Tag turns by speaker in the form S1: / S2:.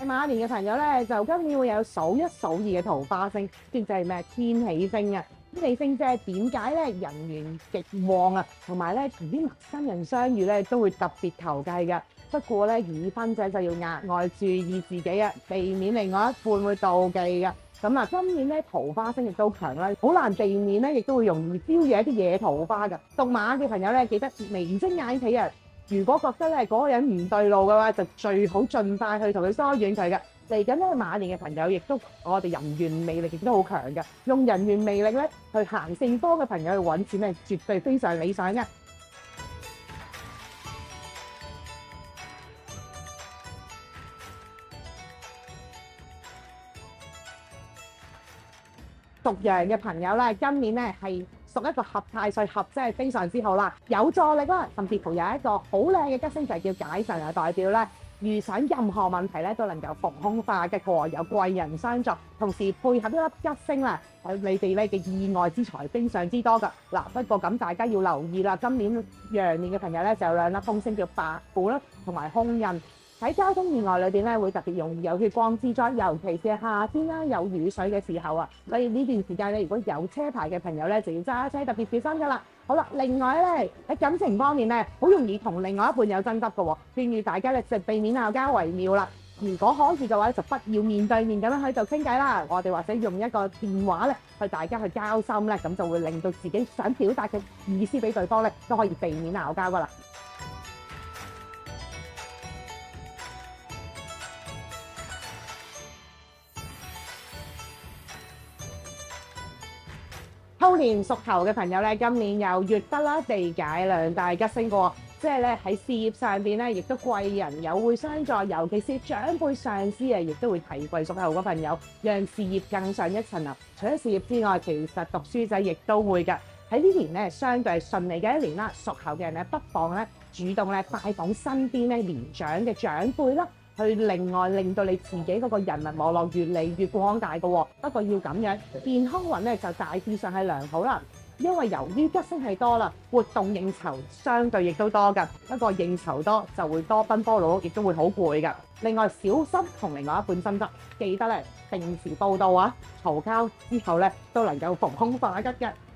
S1: 馬年嘅朋友咧，就今年會有數一數二嘅桃花星，即係咩天喜星啊！天喜星即係點解咧？人緣極旺啊，同埋咧同啲陌生人相遇咧都會特別投契㗎。不過咧，已婚者就要額外注意自己啊，避免另外一半會妒忌㗎。咁啊，今年咧桃花星亦都強啦，好難避免咧，亦都會容易招惹一啲野桃花㗎。屬馬嘅朋友咧，記得眉精眼企啊！如果覺得咧嗰個人唔對路嘅話，就最好盡快去同佢疏遠佢嘅。嚟緊咧馬年嘅朋友，亦都我哋人緣魅力亦都好強嘅，用人緣魅力咧去行勝科嘅朋友去揾錢咧，絕對非常理想嘅。屬羊嘅朋友咧，今年咧係屬一個合太歲合，真係非常之好啦，有助力啦，甚至乎有一個好靚嘅吉星就係叫解神啊，代表咧遇上任何問題咧都能夠逢凶化吉嘅，有貴人相助，同時配合一粒吉星啦，你哋咧嘅意外之財非常之多㗎。嗱，不過咁大家要留意啦，今年羊年嘅朋友咧就有兩粒凶星叫白虎啦，同埋凶印。喺交通意外裏邊咧，會特別容易有血光之災，尤其是夏天啦，有雨水嘅時候啊。所以呢段時間咧，如果有車牌嘅朋友咧，就要揸車特別小心㗎啦。好啦，另外咧喺感情方面咧，好容易同另外一半有爭執嘅喎，建議大家咧就避免鬧交為妙啦。如果可以嘅話，就不要面對面咁樣喺度傾偈啦。我哋或者用一個電話咧，去大家去交心咧，咁就會令到自己想表達嘅意思俾對方咧，都可以避免鬧交㗎啦。兔年屬猴嘅朋友咧，今年有月德啦、地解兩大吉星喎，即係咧喺事業上邊咧，亦都貴人有會相助，尤其是長輩上司啊，亦都會提攜屬猴嘅朋友，讓事業更上一層樓。除咗事業之外，其實讀書仔亦都會㗎。喺呢年咧，相對係順利嘅一年啦。屬猴嘅人咧，不妨咧主動咧拜訪身邊咧年長嘅長輩啦。去另外令到你自己嗰個人脈網絡越嚟越廣大嘅喎，不過要咁樣健康運咧就大致上係良好啦，因為由於吉星係多啦，活動應酬相對亦都多㗎，不過應酬多就會多奔波勞碌，亦都會好攰㗎。另外小心同另外一半爭執，記得咧定時報到啊，嘈交之後咧都能夠逢凶化吉嘅。